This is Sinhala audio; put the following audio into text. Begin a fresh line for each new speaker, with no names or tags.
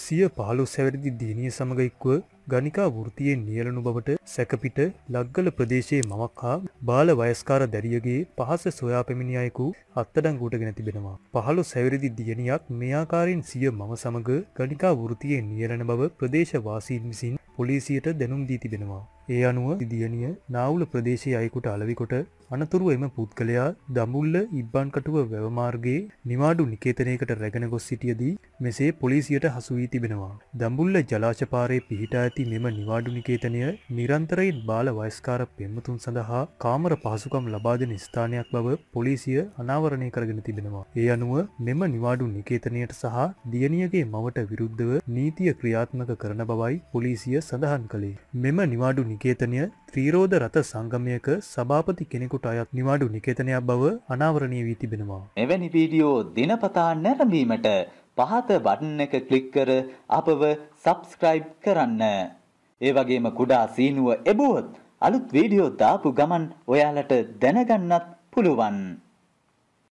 15 හැවිරිදි දිනිය සමග එක්ව ගණිකා වෘත්තියේ නියැලුණු බවට සැකපිට ලග්ගල ප්‍රදේශයේ මවක් හා බාල වයස්කාර දැරියගේ පහස සොයා පැමිණි අයෙකු අත්අඩංගුවට ගෙන තිබෙනවා. 15 හැවිරිදි දියණියක් මේ ආකාරයෙන් සිය මව සමග ගණිකා වෘත්තියේ නියැලෙන බව ප්‍රදේශ වාසීන් විසින් පොලිසියට දැනුම් දී තිබෙනවා. ඒ අනුව දියණිය නාවුල ප්‍රදේශයේ අයෙකුට අලෙවිකොට අනතුරුව එම පුද්ගලයා දඹුල්ල ඉබ්බන්කටුව වැව මාර්ගයේ නිවාඩු නිකේතනයකට රැගෙන ගොස් සිටියදී මෙසේ පොලිසියට හසු වී තිබෙනවා. දඹුල්ල ජලාශ පාරේ පිහිටා ඇති මෙම නිවාඩු නිකේතනය නිරන්තරයෙන් බාල වයස්කාර පෙම්වතුන් සඳහා කාමර පහසුකම් ලබා දෙන ස්ථානයක් බව පොලිසිය අනාවරණය කරගෙන තිබෙනවා. ඒ අනුව මෙම නිවාඩු නිකේතනයට සහ දියණියගේ මවට විරුද්ධව නීතිය ක්‍රියාත්මක කරන බවයි පොලිසිය සඳහන් කළේ. මෙම නිවාඩු නිකේතනය ත්‍රිරෝධ රථ සංගමයක සභාපති කෙනෙකුට අයත් නිවාඩු නිකේතනයක් බව අනාවරණය වී තිබෙනවා.
මෙවැනි වීඩියෝ දිනපතා නැරඹීමට පහත බටන් එක ක්ලික් කර අපව subscribe කරන්න. ඒ වගේම කුඩා සීනුව එබුවොත් අලුත් වීඩියෝ දාපු ගමන් ඔයාලට දැනගන්නත් පුළුවන්.